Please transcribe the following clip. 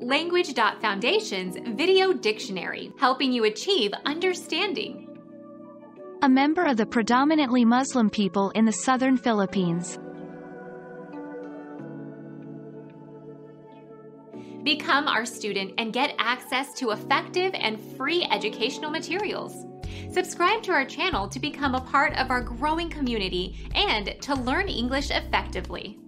Language.Foundation's Video Dictionary, helping you achieve understanding. A member of the predominantly Muslim people in the southern Philippines. Become our student and get access to effective and free educational materials. Subscribe to our channel to become a part of our growing community and to learn English effectively.